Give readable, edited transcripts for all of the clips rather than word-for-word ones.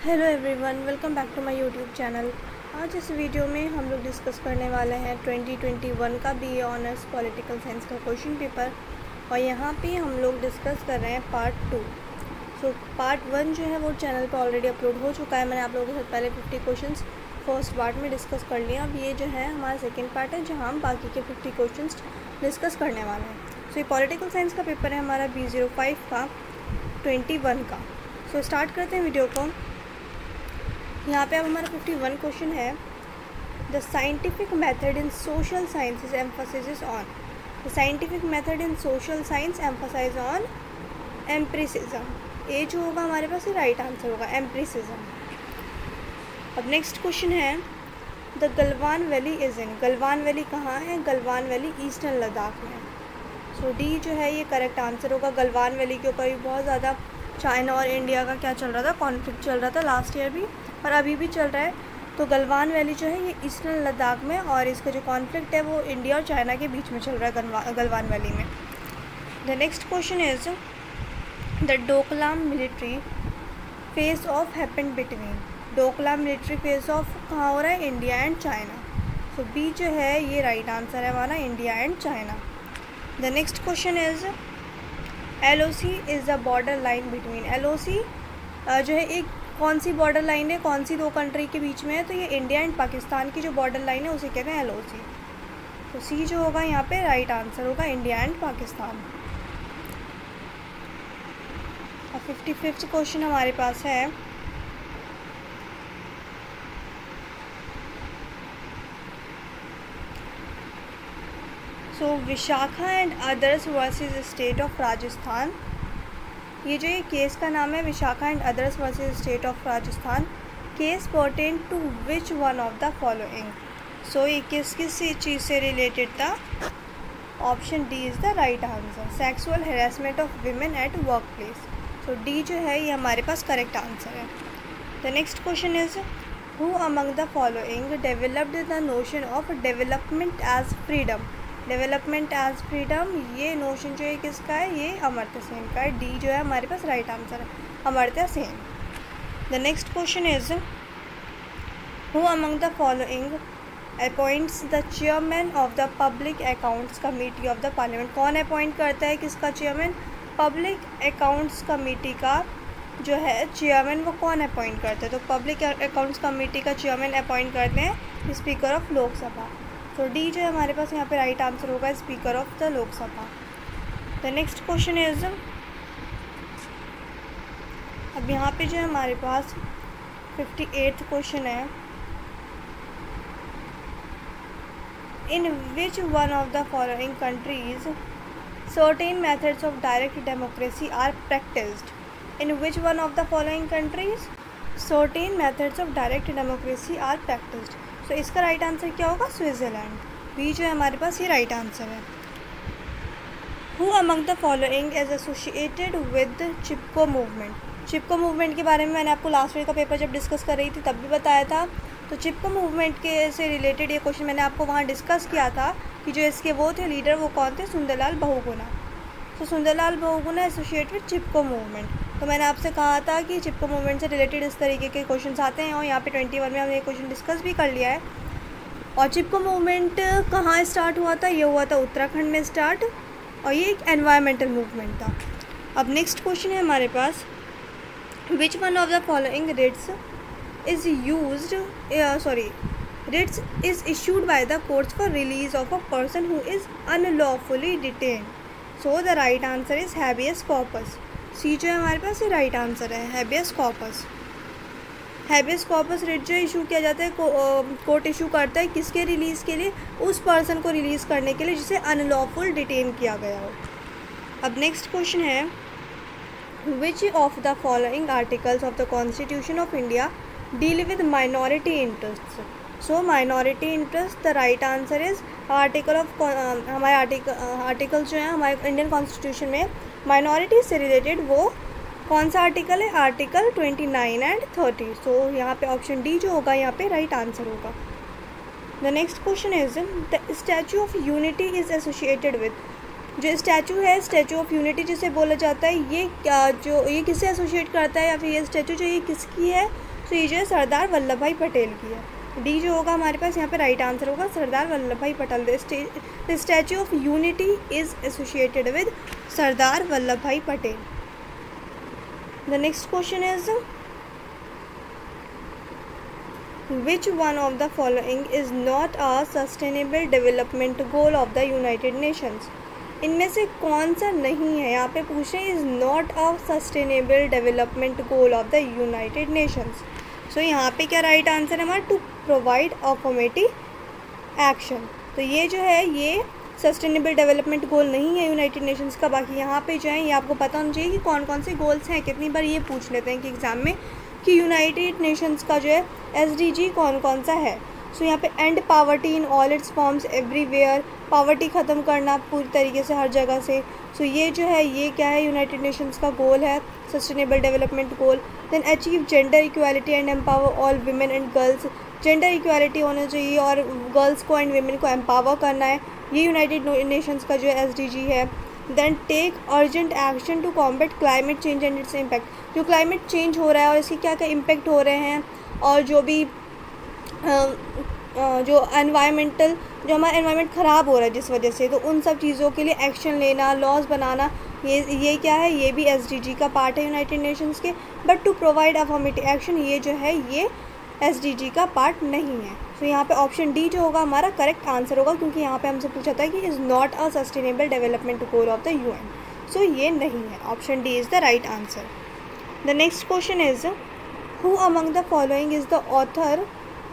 Hello everyone, welcome back to my YouTube channel. आज इस video में हम लोग डिस्कस करने वाले हैं 2021 का बीए ऑनर्स पॉलिटिकल साइंस का क्वेश्चन पेपर। और यहाँ पे हम लोग डिस्कस कर रहे हैं पार्ट 2। सो पार्ट 1 जो है वो चैनल पे ऑलरेडी अपलोड हो चुका है। मैंने आप लोगों के साथ पहले 50 क्वेश्चंस फर्स्ट पार्ट में डिस्कस कर लिया। अब ये जो है हमारा सेकेंड पार्ट है जहाँ हम बाकी के 50 क्वेश्चन डिस्कस करने वाले हैं। सो ये पॉलिटिकल साइंस का पेपर है हमारा B05 का 21 का। सो स्टार्ट करते हैं वीडियो को। यहाँ पे अब हमारा 51 क्वेश्चन है, the scientific method in social sciences emphasises on. The scientific method in social science emphasise on empiricism. ये जो होगा हमारे पास ये राइट आंसर होगा, एम्प्रिसिज्म। अब नेक्स्ट क्वेश्चन है, the Galwan valley is in. Galwan valley कहाँ है? गलवान वैली ईस्टर्न लद्दाख में। सो डी जो है ये करेक्ट आंसर होगा। गलवान वैली के ऊपर भी बहुत ज़्यादा चाइना और इंडिया का क्या चल रहा था, कॉन्फ्लिक्ट चल रहा था लास्ट ईयर भी और अभी भी चल रहा है। तो गलवान वैली जो है ये ईस्टर्न लद्दाख में, और इसका जो कॉन्फ्लिक्ट है वो इंडिया और चाइना के बीच में चल रहा है गलवान वैली में। The next question is, the Doklam military face off happened between. Doklam military face off कहाँ हो रहा है? India and China. So B जो है ये राइट आंसर है हमारा, India and China. The next question is, LOC is the border line between. LOC जो है एक कौन सी बॉर्डर लाइन है, कौन सी दो कंट्री के बीच में है? तो ये इंडिया एंड पाकिस्तान की जो बॉर्डर लाइन है उसे कहते हैं LOC। तो सी जो होगा यहाँ पे राइट आंसर होगा, इंडिया एंड पाकिस्तान। अब 55th क्वेश्चन हमारे पास है, so Vishaka and others versus state of Rajasthan. ये जो ये केस का नाम है Vishaka and others versus state of Rajasthan. Case pertain to which one of the following. So ये किस चीज़ से रिलेटेड था? Option D is the right answer, sexual harassment of women at workplace. So D जो है ये हमारे पास करेक्ट आंसर है। The next question is, who among the following developed the notion of development as freedom. Development as freedom, ये notion जो है किसका है? ये अमर्त्य सेन का है। डी जो है हमारे पास राइट आंसर है, Amartya Sen. The next question is, who among the following appoints the chairman of the Public Accounts Committee of the Parliament. कौन अपॉइंट करता है किसका चेयरमैन? पब्लिक अकाउंट्स कमेटी का जो है चेयरमैन वो कौन अपॉइंट करता है? तो पब्लिक अकाउंट्स कमेटी का चेयरमैन अपॉइंट करते हैं स्पीकर ऑफ लोकसभा। तो डी जो है हमारे पास यहाँ पे राइट आंसर होगा, speaker of the Lok Sabha. The next question is, अब यहाँ पे जो है हमारे पास 58th क्वेश्चन है, in which one of the following countries certain methods of direct democracy are practised. In which one of the following countries certain methods of direct democracy are practised. तो इसका right answer क्या होगा? Switzerland. B जो है हमारे पास ये right answer है। Who among the following is associated with Chipko movement. Chipko movement के बारे में मैंने आपको लास्ट ईयर का पेपर जब डिस्कस कर रही थी तब भी बताया था। तो चिपको मूवमेंट के से रिलेटेड ये क्वेश्चन मैंने आपको वहाँ डिस्कस किया था कि जो इसके वो थे लीडर वो कौन थे? सुंदरलाल बहुगुणा। तो Sunderlal Bahuguna associate with Chipko movement. तो मैंने आपसे कहा था कि चिपको मूवमेंट से रिलेटेड इस तरीके के क्वेश्चंस आते हैं, और यहाँ पे 21 में हमने ये क्वेश्चन डिस्कस भी कर लिया है। और चिपको मूवमेंट कहाँ स्टार्ट हुआ था? ये हुआ था उत्तराखंड में स्टार्ट, और ये एक एनवायरमेंटल मूवमेंट था। अब नेक्स्ट क्वेश्चन है हमारे पास, which one of the following writs is writs is issued by the courts for release of a person who is unlawfully detain. So the right answer is habeas corpus. C जो है हमारे पास ये right answer है, habeas corpus. Habeas corpus writ जो issue किया जाता है कोर्ट इशू करता है किसके रिलीज़ के लिए? उस पर्सन को रिलीज़ करने के लिए जिसे अनलॉफुल डिटेन किया गया हो। अब नेक्स्ट क्वेश्चन है, which of the following articles of the constitution of India deal with minority interest. So minority interest, the right answer is article of हमारे आर्टिकल जो है हमारे इंडियन कॉन्स्टिट्यूशन में माइनॉरिटी से रिलेटेड वो कौन सा आर्टिकल है? Article 29 and 30। सो यहाँ पे ऑप्शन डी जो होगा यहाँ पे राइट आंसर होगा। The next question is, the Statue of Unity is associated with. जो स्टैचू है, स्टैचू ऑफ यूनिटी जिसे बोला जाता है, ये जो ये किससे एसोसिएट करता है, या फिर ये स्टैचू जो ये किसकी है? सो ये जो है सरदार वल्लभ भाई पटेल की है। डी जो होगा हमारे पास यहाँ पे राइट आंसर होगा Sardar Vallabhbhai Patel. The Statue of Unity is associated with Sardar Vallabhbhai Patel. The next question is which one of the following is not a sustainable development goal of the United Nations. इनमें से कौन सा नहीं है, यहाँ पे पूछ रहे हैं is not a sustainable development goal of the United Nations. So यहाँ पे क्या राइट आंसर है हमारा, टू प्रोवाइड अफर्मेटिव एक्शन। तो ये जो है ये सस्टेनेबल डेवलपमेंट गोल नहीं है यूनाइटेड नेशंस का। बाकी यहाँ पे जो है ये आपको पता होना चाहिए कि कौन कौन से गोल्स हैं। कितनी बार ये पूछ लेते हैं कि एग्ज़ाम में कि यूनाइटेड नेशंस का जो है SDG कौन कौन सा है। सो यहाँ पे end poverty in all its forms everywhere, poverty ख़त्म करना पूरी तरीके से हर जगह से। सो ये जो है ये क्या है यूनाइटेड नेशंस का गोल है, sustainable development goal. Then achieve gender equality and empower all women and girls, gender equality होना चाहिए और गर्ल्स को एंड वीमेन को एम्पावर करना है, ये यूनाइटेड नेशंस का जो है SDG है। Then take urgent action to combat climate change and its impact, जो क्लाइमेट चेंज हो रहा है और इसके क्या क्या इम्पैक्ट हो रहे हैं और जो भी जो एनवायरमेंटल जो हमारा एनवायरनमेंट ख़राब हो रहा है जिस वजह से, तो उन सब चीज़ों के लिए एक्शन लेना, लॉज बनाना, ये क्या है, ये भी SDG का पार्ट है यूनाइटेड नेशंस के। But to provide affirmative action ये जो है ये SDG का पार्ट नहीं है। तो यहाँ पे ऑप्शन डी जो होगा हमारा करेक्ट आंसर होगा, क्योंकि यहाँ पे हमसे पूछा था कि is not a sustainable development goal of the UN। So ये नहीं है, option D is the right answer. The next question is who among the following is the author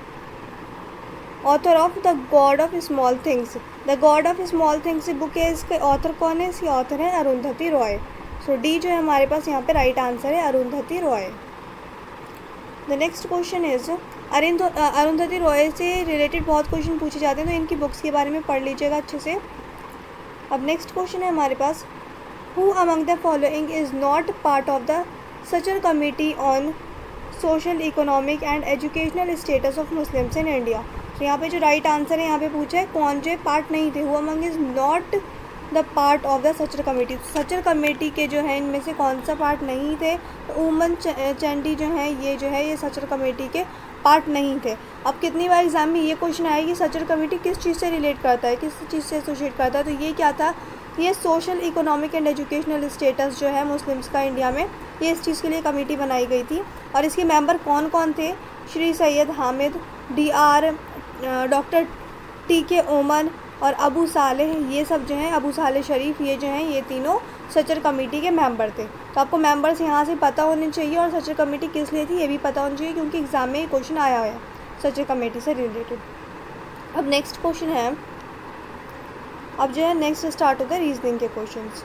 of the God of Small Things. The God of Small Things book है, इसके author कौन है, इसकी author है अरुंधति रॉय। सो D जो है हमारे पास यहाँ पे राइट आंसर है Arundhati Roy. The next question is Arundhati Roy से रिलेटेड बहुत क्वेश्चन पूछे जाते हैं, तो इनकी बुक्स के बारे में पढ़ लीजिएगा अच्छे से। अब नेक्स्ट क्वेश्चन है हमारे पास who among the following is not part of the Sachar committee on social economic and educational status of Muslims in India. तो यहाँ पे जो राइट आंसर है यहाँ पे पूछा है कौन जो पार्ट नहीं थे, who among is not the part of the Sachar committee. Sachar committee के जो है इनमें से कौन सा पार्ट नहीं थे, तो उमन चंडी जो है ये सचर कमेटी के पार्ट नहीं थे। अब कितनी बार एग्जाम में ये क्वेश्चन आया कि सचर कमेटी किस चीज़ से रिलेट करता है, किस चीज़ से एसोसिएट करता है, तो ये क्या था, ये social economic and educational status जो है मुस्लिम्स का इंडिया में, ये इस चीज़ के लिए कमेटी बनाई गई थी। और इसके मेंबर कौन कौन थे, Shri Syed Hamid, DR, doctor TK Oommen और अबू सालेह, ये सब जो हैं, अबू सालेह शरीफ, ये जो हैं ये तीनों सचर कमेटी के मेंबर थे। तो आपको मेंबर्स यहाँ से पता होने चाहिए और सचर कमेटी किस लिए थी ये भी पता होना चाहिए, क्योंकि एग्ज़ाम में ये क्वेश्चन आया हुआ है सचर कमेटी से रिलेटेड। अब नेक्स्ट क्वेश्चन है, अब जो है नेक्स्ट स्टार्ट होता है रीजनिंग के क्वेश्चंस।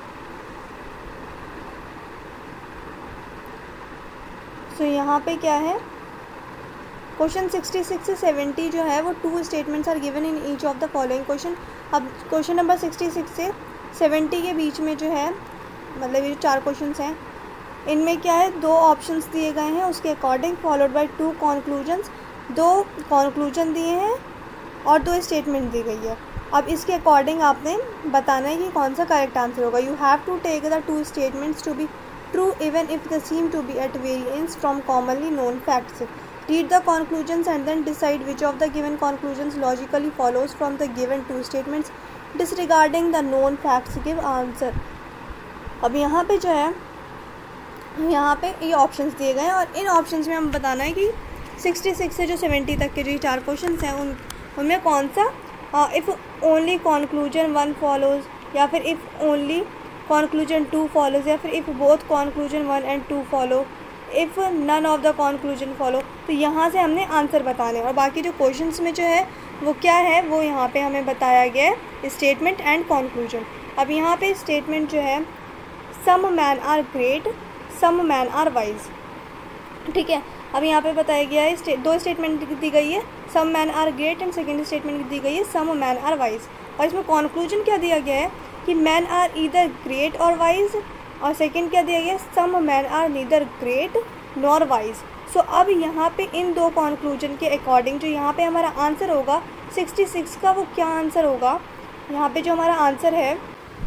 सो यहाँ पे क्या है, क्वेश्चन 66 से 70 जो है वो 2 statements are given in each of the following question. अब क्वेश्चन नंबर 66 से 70 के बीच में जो है, मतलब ये जो 4 क्वेश्चंस हैं, इनमें क्या है 2 ऑप्शंस दिए गए हैं उसके according, followed by 2 conclusions. 2 conclusion दिए हैं और 2 स्टेटमेंट दी गई है। अब इसके अकॉर्डिंग आपने बताना है कि कौन सा करेक्ट आंसर होगा। You have to take the 2 statements to be true even if they seem to be at variance from commonly known facts. Read the conclusions and then decide which of the given conclusions logically follows from the given 2 statements. Disregarding the known facts, give answer. अब यहाँ पे जो है, यहाँ पे ये options दिए गए हैं और इन ऑप्शंस में हम बताना है कि 66 से जो 70 तक के जो 4 क्वेश्चंस हैं उनमें कौन सा इफ़ ओनली कॉन्क्लूजन 1 फॉलोज़, या फिर इफ़ ओनली कॉन्क्लूजन 2 फॉलोज़, या फिर if both conclusion 1 and 2 follow, if none of the conclusion follow. तो यहाँ से हमने आंसर बताने, और बाकी जो क्वेश्चंस में जो है वो क्या है, वो यहाँ पे हमें बताया गया है स्टेटमेंट एंड कॉन्क्लूजन। अब यहाँ पे स्टेटमेंट जो है, some man are great, some man are wise, ठीक है। अब यहाँ पे बताया गया है 2 स्टेटमेंट दी गई है, some man are great and second statement दी गई है सम मैन आर वाइज। और इसमें कॉन्क्लूजन क्या दिया गया है कि मैन आर ईदर ग्रेट और वाइज, और सेकंड क्या दिया गया, some man are neither great nor wise. So अब यहाँ पे इन 2 कॉन्क्लूजन के अकॉर्डिंग जो यहाँ पे हमारा आंसर होगा 66 का, वो क्या आंसर होगा, यहाँ पे जो हमारा आंसर है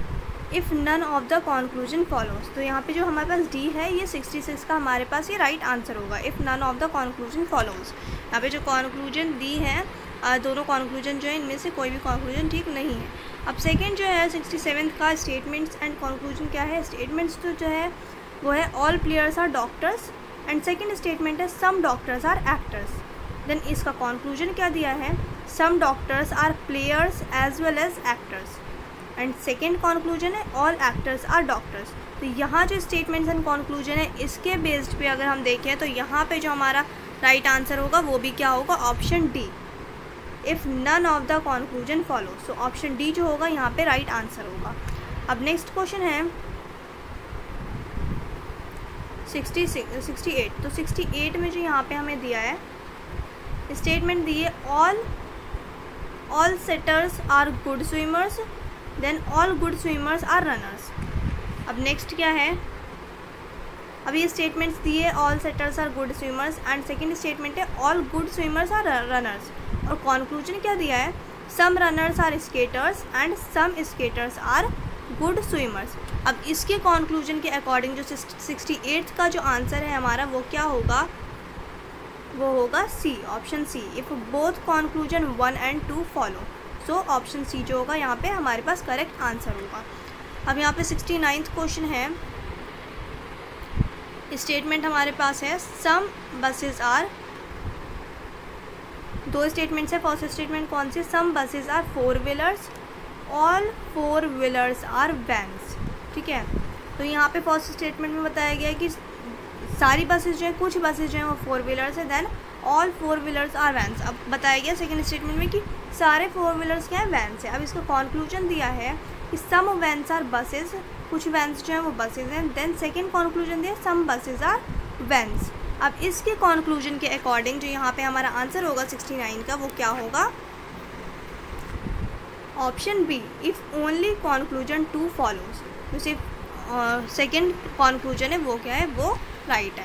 if none of the conclusion follows. तो यहाँ पे जो हमारे पास डी है ये 66 का हमारे पास ये राइट आंसर होगा, if none of the conclusion follows. यहाँ पे जो कॉन्क्लूजन दी है दोनों कॉन्क्लूजन जो है इनमें से कोई भी कॉन्क्लूजन ठीक नहीं है। अब सेकेंड जो है 67 का स्टेटमेंट्स एंड कॉन्क्लूजन क्या है। स्टेटमेंट्स तो जो है वो है all players are doctors and second statement है some doctors are actors. Then इसका कॉन्क्लूजन क्या दिया है, some doctors are players as well as actors and second conclusion है ऑल एक्टर्स आर डॉक्टर्स। तो यहाँ जो स्टेटमेंट्स एंड कॉन्क्लूजन है इसके बेस्ड पे अगर हम देखें तो यहाँ पे जो हमारा राइट आंसर होगा वो भी क्या होगा, option D, if none of the conclusion follow. So option D जो होगा यहाँ पे राइट आंसर होगा। अब नेक्स्ट क्वेश्चन है 68। तो 68 में जो यहाँ पे हमें दिया है स्टेटमेंट दी है all setters are good swimmers, then all good swimmers are runners. अब नेक्स्ट क्या है, अब ये स्टेटमेंट्स दिए all setters are good swimmers and second statement है all good swimmers are runners और कॉन्क्लूजन क्या दिया है, some runners are skaters and some skaters are good swimmers. अब इसके कॉन्क्लूजन के अकॉर्डिंग जो 68 का जो आंसर है हमारा वो क्या होगा, वो होगा C, option C, if both conclusion 1 and 2 follow. So option C जो होगा यहाँ पे हमारे पास करेक्ट आंसर होगा। अब यहाँ पे 69th क्वेश्चन है, स्टेटमेंट हमारे पास है सम बसेस आर, दो स्टेटमेंट्स है। फर्स्ट स्टेटमेंट कौन सी, some buses are 4 wheelers, all 4 wheelers are vans. ठीक है, तो यहाँ पे फर्स्ट स्टेटमेंट में बताया गया है कि सारी बसेस जो है, कुछ बसेस जो हैं वो 4 व्हीलर्स है, then all 4 wheelers are vans. अब बताया गया सेकेंड स्टेटमेंट में कि सारे 4 व्हीलर्स क्या है, वैन्स है। अब इसका कॉन्क्लूजन दिया है कि सम वैन्स आर बसेस, कुछ वैन्स जो हैं वो बसेस हैं, देन सेकेंड कॉन्क्लूजन दिया सम बसेस आर वैन्स। अब इसके कॉन्क्लूजन के अकॉर्डिंग जो यहाँ पे हमारा आंसर होगा 69 का वो क्या होगा, option B, if only conclusion 2 follows. तो सिर्फ सेकेंड कॉन्क्लूजन है वो क्या है, वो राइट है।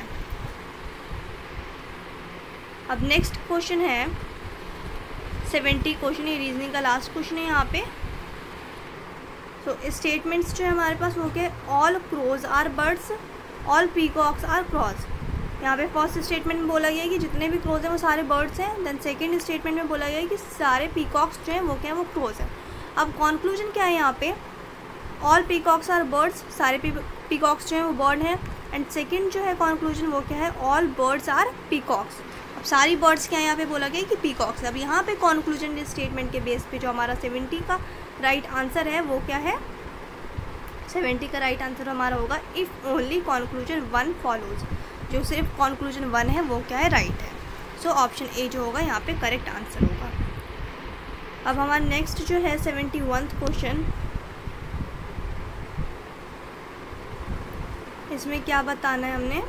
अब नेक्स्ट क्वेश्चन है 70 क्वेश्चन, ये रीजनिंग का लास्ट क्वेश्चन है यहाँ पे। तो स्टेटमेंट्स जो है हमारे पास वो क्या, all crows are birds, all peacocks are crows. यहाँ पे फर्स्ट स्टेटमेंट में बोला गया है कि जितने भी क्रोज हैं वो सारे बर्ड्स हैं, देन सेकेंड स्टेटमेंट में बोला गया है कि सारे पीकॉक्स जो हैं वो क्या है, वो क्रोज हैं। अब कॉन्क्लूजन क्या है यहाँ पे, ऑल पीकॉक्स आर बर्ड्स, सारे पीकॉक्स जो हैं वो बर्ड हैं, एंड सेकेंड जो है कॉन्क्लूजन वो क्या है, ऑल बर्ड्स आर पीकॉक्स। अब सारी बर्ड्स क्या है यहाँ पे बोला गया कि पीकॉक्स। अब यहाँ पे कॉन्क्लूजन स्टेटमेंट के बेस पे जो हमारा 70 का राइट आंसर है वो क्या है, 70 का राइट आंसर हमारा होगा इफ़ ओनली कॉन्क्लूजन 1 फॉलोज। जो सिर्फ कॉन्क्लूजन 1 है वो क्या है, राइट है। सो ऑप्शन ए जो होगा यहाँ पे करेक्ट आंसर होगा। अब हमारा नेक्स्ट जो है 71th क्वेश्चन, इसमें क्या बताना है हमने,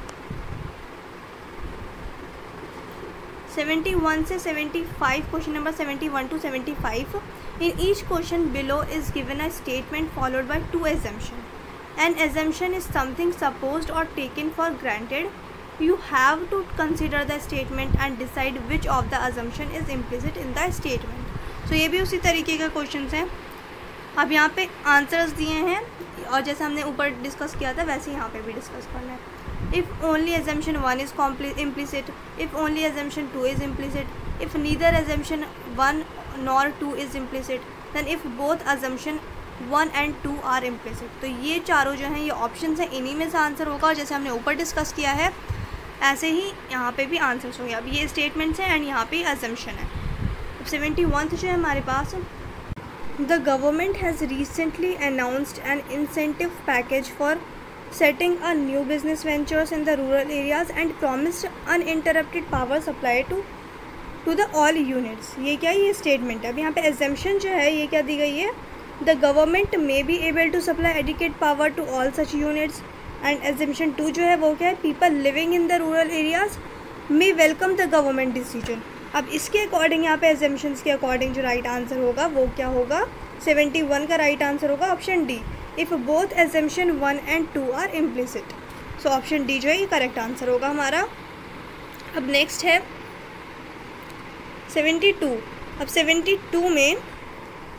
71 से 75, question number 71 to 75। In each question below is given a statement followed by 2 assumption. An assumption is something supposed or taken for granted. You have to consider the statement and decide which of the assumption is implicit in the statement. So ये भी उसी तरीके का question है। अब यहाँ पे answers दिए हैं और जैसे हमने ऊपर डिस्कस किया था वैसे यहाँ पे भी डिस्कस करना है। If only assumption 1 is implicit, if only assumption 2 is implicit, if neither assumption 1 nor 2 is implicit, then if both assumption 1 and 2 are implicit। तो ये चारों जो हैं ये ऑप्शन हैं, इन्हीं में से आंसर होगा। और जैसे हमने ऊपर डिस्कस किया है ऐसे ही यहाँ पे भी आंसर्स होंगे। अब ये स्टेटमेंट्स हैं एंड यहाँ पे assumption है। अब 71 जो है हमारे पास, the government has recently announced an incentive package for setting a new business ventures in the rural areas and promised uninterrupted power supply to the all units। ये क्या है, ये स्टेटमेंट है। अब यहाँ पे assumption जो है ये क्या दी गई है, the government may be able to supply adequate power to all such units, and assumption 2 जो है वो क्या है, people living in the rural areas may welcome the government decision। अब इसके अकॉर्डिंग यहाँ पे assumptions के अकॉर्डिंग जो राइट आंसर होगा वो क्या होगा, 71 का राइट आंसर होगा option D, if both assumption 1 and 2 are implicit। So option D जो है ये करेक्ट आंसर होगा हमारा। अब नेक्स्ट है 72। अब 72 में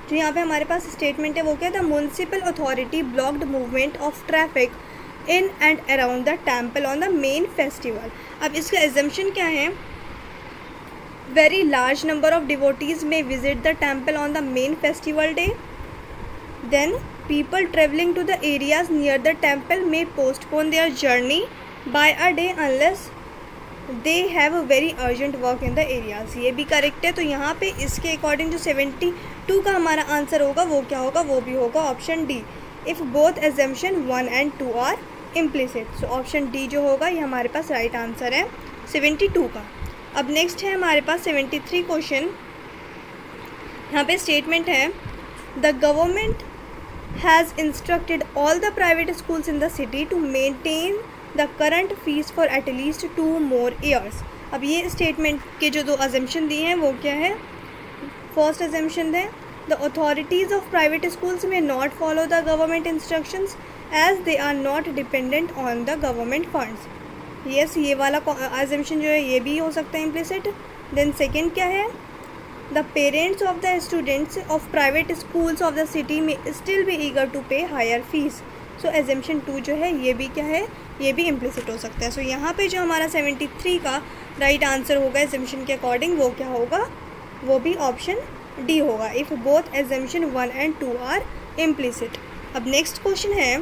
जो यहाँ पे हमारे पास स्टेटमेंट है वो क्या है, the municipal authority blocked movement of traffic in and around the temple on the main festival. अब इसका एजम्पशन क्या है, very large number of devotees may visit the temple on the main festival day, then people traveling to the areas near the temple may postpone their journey by a day unless they have a very urgent work in the areas। ये भी correct है। तो यहाँ पे इसके according जो 72 का हमारा आंसर होगा वो क्या होगा, वो भी होगा option D, if both assumption 1 and 2 are implicit. So option D जो होगा ये हमारे पास राइट आंसर है 72 का। अब नेक्स्ट है हमारे पास 73 क्वेश्चन। यहाँ पे स्टेटमेंट है, the government has instructed all the private schools in the city to maintain the current fees for at least 2 more years। अब ये स्टेटमेंट के जो 2 assumption दिए हैं वो क्या है, फर्स्ट assumption है, the authorities of private schools may not follow the government instructions as they are not dependent on the government funds। yes, ये वाला assumption जो है ये भी हो सकता है implicit। then second क्या है, the parents of the students of private schools of the city may still be eager to pay higher fees। so assumption 2 जो है ये भी क्या है, ये भी implicit हो सकता है। so यहाँ पे जो हमारा 73 का राइट आंसर होगा assumption के अकॉर्डिंग वो क्या होगा, वो भी ऑप्शन डी होगा, if both assumption 1 and 2 are implicit। अब नेक्स्ट क्वेश्चन है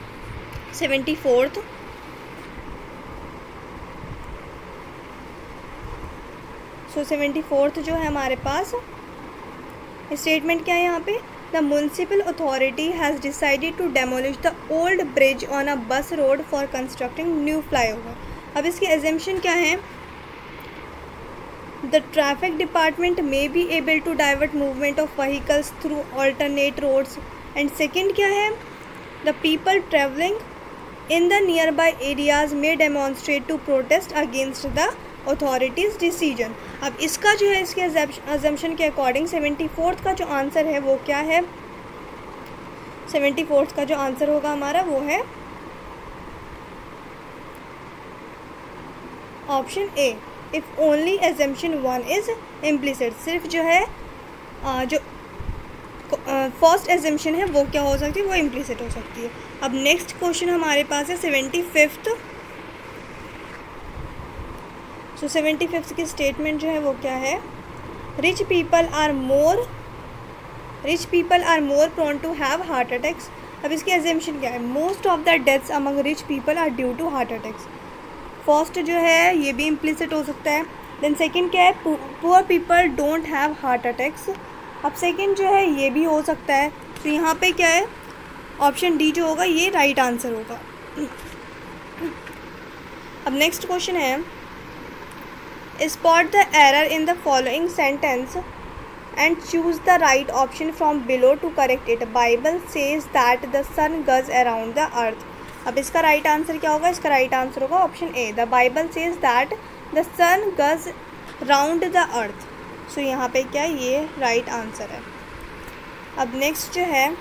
74th। सो 74th जो है हमारे पास स्टेटमेंट क्या है यहाँ पे, the municipal authority has decided to demolish the old bridge on a bus road for constructing new flyover. अब इसके एजम्पशन क्या है, the traffic department may be able to divert movement of vehicles through alternate roads, and second क्या है, the people travelling in the nearby areas may demonstrate to protest against the authorities decision. अब इसका जो है इसके assumption के according 74th का जो आंसर है वो क्या है, 74th का जो आंसर होगा हमारा वो है option A, if only assumption 1 is implicit. सिर्फ जो है जो फर्स्ट एजम्पशन है वो क्या हो सकती है, वो इम्प्लिसिट हो सकती है। अब नेक्स्ट क्वेश्चन हमारे पास है 75th। तो 75th की स्टेटमेंट जो है वो क्या है, rich people are more prone to have heart attacks. अब इसकी एजम्पशन क्या है, most of the deaths among rich people are due to heart attacks. First जो है ये भी इम्प्लिसिट हो सकता है। देन सेकंड क्या है, poor people don't have heart attacks. अब सेकंड जो है ये भी हो सकता है। तो यहाँ पे क्या है, ऑप्शन डी जो होगा ये राइट आंसर होगा। अब नेक्स्ट क्वेश्चन है, spot the error in the following sentence and choose the right option from below to correct it। Bible says that the sun goes around the earth। अब इसका right answer क्या होगा, इसका right answer होगा option A, the Bible says that the sun goes round the earth. So यहाँ पे क्या है, ये राइट आंसर है। अब नेक्स्ट जो है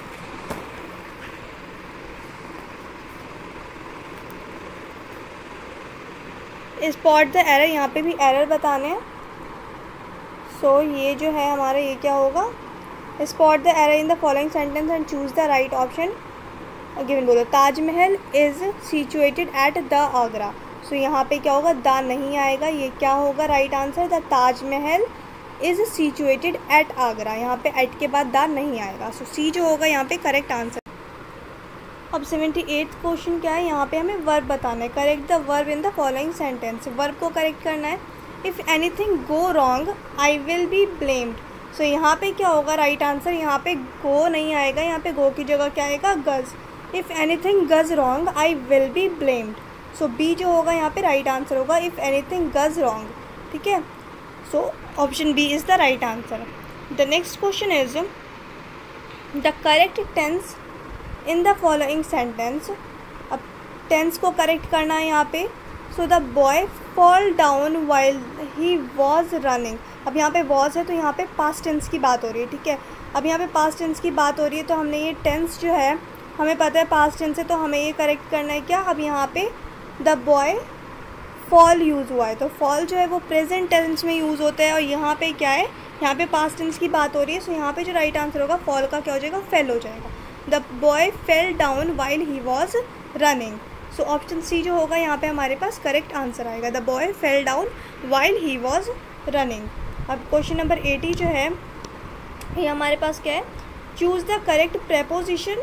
स्पॉट द एरर, यहाँ पे भी एरर बताने हैं। सो ये जो है हमारा ये क्या होगा, spot the error in the following sentence and choose the right option given. बोलो Taj Mahal is situated at the Agra. So यहाँ पे क्या होगा, द नहीं आएगा, ये क्या होगा right answer, the Taj Mahal is situated at Agra. यहाँ पे एट के बाद द नहीं आएगा। सो सी जो होगा यहाँ पे करेक्ट आंसर। अब 78th क्वेश्चन क्या है, यहाँ पे हमें वर्ब बताना है। Correct the verb in the following sentence. Verb को करेक्ट करना है। If anything go wrong I will be blamed. So यहाँ पे क्या होगा राइट आंसर, यहाँ पे गो नहीं आएगा, यहाँ पे गो की जगह क्या आएगा, goes. If anything goes wrong I will be blamed. So B जो होगा यहाँ पे राइट आंसर होगा, इफ़ एनीथिंग गज रॉन्ग। ठीक है, so option B is the right answer. The next question is the correct tense in the following sentence. अब tense को correct करना है यहाँ पे। So the boy fall down while he was running. अब यहाँ पे वॉज है तो यहाँ पे पास्ट टेंस की बात हो रही है। ठीक है, अब यहाँ पे पास्ट टेंस की बात हो रही है तो हमने ये टेंस जो है हमें पता है पास्ट टेंस है, तो हमें ये करेक्ट करना है क्या, अब यहाँ पे द बॉय फॉल यूज़ हुआ है, तो फॉल जो है वो प्रेजेंट टेंस में यूज़ होता है, और यहाँ पे क्या है, यहाँ पे पास्ट टेंस की बात हो रही है, सो यहाँ पे जो राइट आंसर होगा फॉल का क्या हो जाएगा, फेल हो जाएगा। The boy fell down while he was running, so option C जो होगा यहाँ पे हमारे पास करेक्ट आंसर आएगा, the boy fell down while he was running. अब क्वेश्चन नंबर 80 जो है ये हमारे पास क्या है, choose the correct preposition,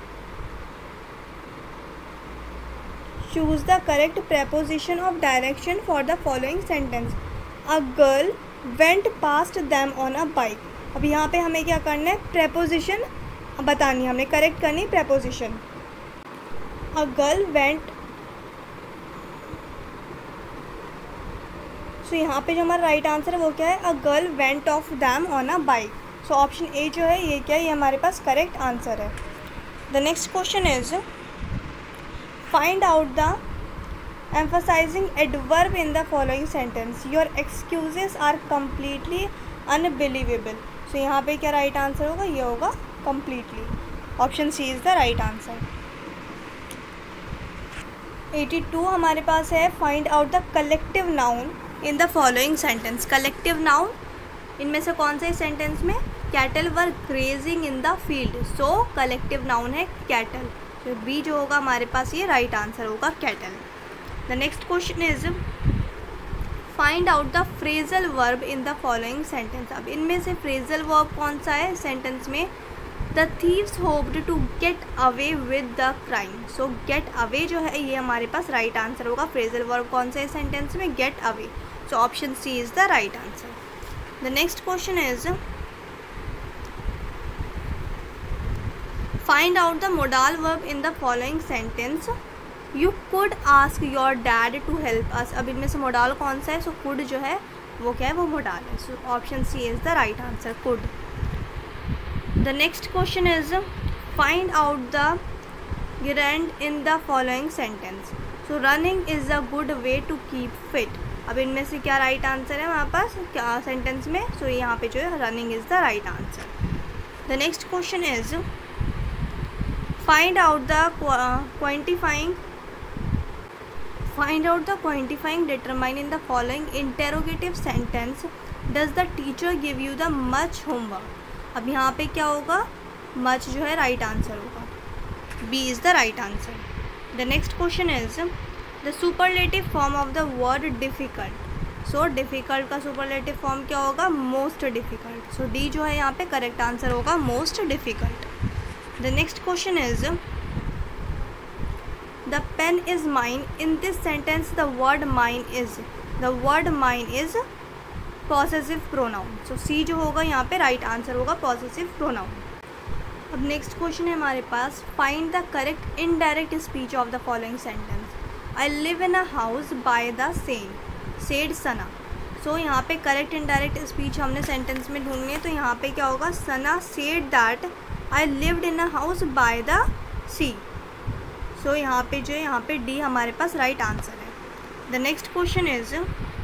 choose the correct preposition of direction for the following sentence. A girl went past them on a bike. अब यहाँ पे हमें क्या करना है, preposition बतानी है, हमने करेक्ट करनी preposition. A girl went, so यहाँ पे जो हमारा राइट आंसर है वो क्या है, a girl went off them on a bike. So option A जो है ये क्या है, ये हमारे पास करेक्ट आंसर है। The next question is find out the emphasizing adverb in the following sentence. Your excuses are completely unbelievable. So यहाँ पे क्या राइट आंसर होगा, ये होगा completely. Option C is the right answer. 82 हमारे पास है find out the collective noun in the following sentence. collective noun इनमें से कौन से सेंटेंस में, cattle were grazing in the field. So collective noun है cattle, तो बी जो होगा हमारे पास ये राइट आंसर होगा cattle. The next question is find out the phrasal verb in the following sentence. अब इनमें से फ्रेजल वर्ब कौन सा है सेंटेंस में, the thieves hoped to get away with the crime. So get away जो है ये हमारे पास राइट आंसर होगा, फ्रेजल वर्ब कौन सा है सेंटेंस में, get away. So option C is the right answer. The next question is find out the modal verb in the following sentence. You could ask your dad to help us. अब इनमें से modal कौन सा है, so could जो है वो क्या है, वो modal है, so option C is the right answer, could. The next question is find out the gerund in the following sentence. So running is a good way to keep fit. अब इनमें से क्या राइट आंसर है हमारे पास क्या sentence में, so यहाँ पे जो है running is the right answer. The next question is find out the quantifying determine in the following interrogative sentence. Does the teacher give you the much homework? अब यहाँ पे क्या होगा, much जो है राइट आंसर होगा, B is the right answer. The next question is the superlative form of the word difficult. So difficult का superlative form क्या होगा, most difficult. So D जो है यहाँ पे करेक्ट आंसर होगा, most difficult. The next question is the pen is mine. In this sentence the word mine is possessive pronoun. So C जो होगा यहाँ पे राइट आंसर होगा possessive pronoun. अब नेक्स्ट क्वेश्चन है हमारे पास find the correct indirect speech of the following sentence. I live in a house by the Seine, said Sana. So यहाँ पे करेक्ट इनडायरेक्ट स्पीच हमने सेंटेंस में ढूंढनी है, तो यहाँ पे क्या होगा, सना said that I lived in a house by the sea. So यहाँ पे जो है यहाँ पे डी हमारे पास राइट आंसर है। The next question is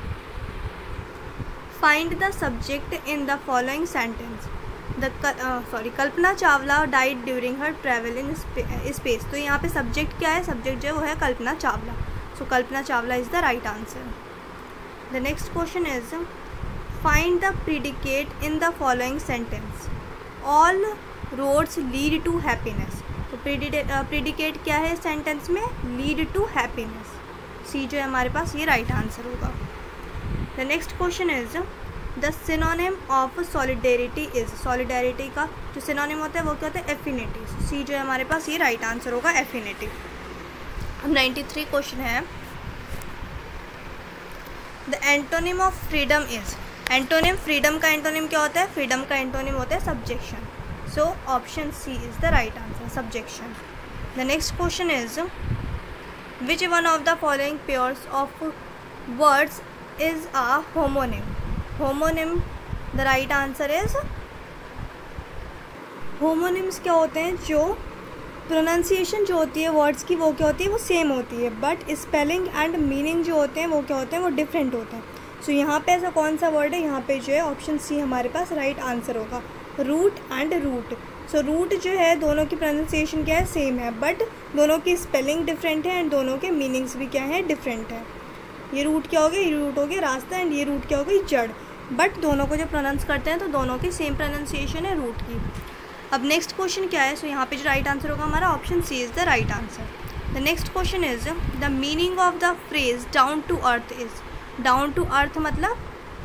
find the subject in the following sentence. Kalpana Chawla died during her travel in space. तो यहाँ पे सब्जेक्ट क्या है, सब्जेक्ट जो है वो है Kalpana Chawla, so Kalpana Chawla is the right answer. The next question is find the predicate in the following sentence. All roads lead to happiness. तो प्रेडिकेट क्या है सेंटेंस में, लीड टू हैप्पीनेस, सी जो है हमारे पास ये राइट आंसर होगा। The next question is the synonym of solidarity is. Solidarity का जो सिनोनिम होता है वो क्या होता है, एफिनिटी, सी जो है हमारे पास ये राइट आंसर होगा, एफिनिटी। अब 93 क्वेश्चन है the antonym of freedom is. Antonym, freedom का एंटोनिम क्या होता है, फ्रीडम का एंटोनिम होता है subjection, so option C is the right answer, subjection. The next question is which one of the following pairs of words is a homonym. Homonym, the right answer is homonyms क्या होते हैं, जो pronunciation जो होती है words की वो क्या होती है, वो सेम होती है, बट स्पेलिंग एंड मीनिंग जो होते हैं वो क्या होते हैं, वो डिफरेंट होते हैं। सो यहाँ पे ऐसा कौन सा वर्ड है, यहाँ पे जो है ऑप्शन सी हमारे पास राइट आंसर होगा, root and root. So root जो है दोनों की प्रोनाउंसिएशन क्या है, सेम है, बट दोनों की स्पेलिंग डिफरेंट है एंड दोनों के मीनिंग्स भी क्या है, डिफरेंट है। ये रूट क्या हो गया, ये रूट हो गया रास्ता, एंड ये रूट क्या हो गई जड़। बट दोनों को जब प्रोनाउंस करते हैं तो दोनों की सेम प्रोनाउंसिएशन है रूट की। अब नेक्स्ट क्वेश्चन क्या है, सो यहाँ पे जो राइट आंसर होगा हमारा option C is the right answer. The next question is the meaning of the phrase down to earth is. Down to earth मतलब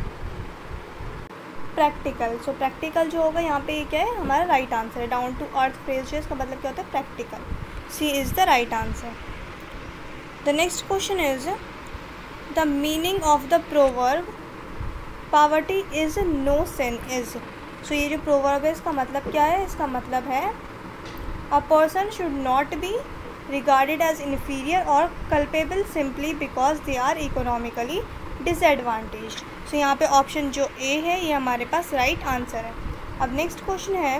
प्रैक्टिकल। सो प्रैक्टिकल जो होगा यहाँ पे क्या है हमारा राइट आंसर है। डाउन टू अर्थ फ्रेज जो इसका मतलब क्या होता है practical. C is the right answer. The next question is the meaning of the proverb poverty is no sin is. So ये जो प्रोवर्ब है इसका मतलब क्या है, इसका मतलब है a person should not be regarded as inferior or culpable simply because they are economically disadvantaged. So यहाँ पे ऑप्शन जो ए है ये हमारे पास राइट आंसर है। अब नेक्स्ट क्वेश्चन है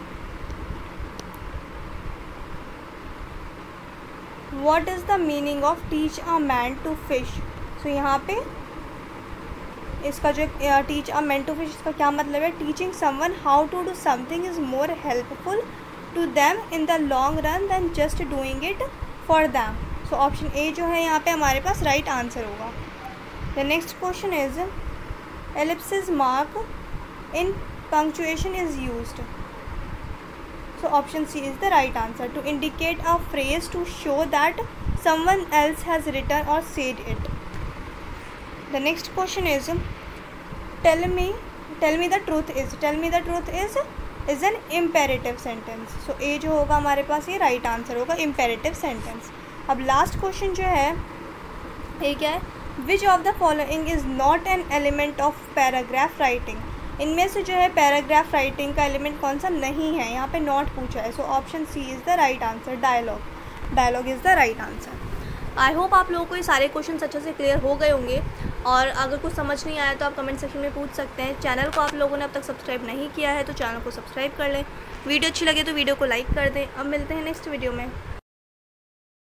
what is the meaning of teach a man to fish. So यहाँ पे इसका जो teach a man to fish इसका क्या मतलब है, teaching someone how to do something is more helpful to them in the long run than just doing it for them. So option A जो है यहाँ पे हमारे पास राइट आंसर होगा। The next question is ellipsis mark in punctuation is used. So option C is the right answer to indicate a phrase to show that someone else has written or said it. The next question is tell me the truth is। tell me the truth is an imperative sentence। so A जो होगा हमारे पास ये right answer होगा imperative sentence। अब last question जो है ये क्या है, which of the following is not an element of paragraph writing। इनमें से जो है पैराग्राफ राइटिंग का एलिमेंट कौन सा नहीं है, यहाँ पे नॉट पूछा है। So option C is the right answer dialogue. Dialogue is the right answer. I hope आप लोगों को ये सारे क्वेश्चन अच्छे से क्लियर हो गए होंगे, और अगर कुछ समझ नहीं आया तो आप कमेंट सेक्शन में पूछ सकते हैं। चैनल को आप लोगों ने अब तक सब्सक्राइब नहीं किया है तो चैनल को सब्सक्राइब कर लें। वीडियो अच्छी लगे तो वीडियो को लाइक कर दें। अब मिलते हैं नेक्स्ट वीडियो में।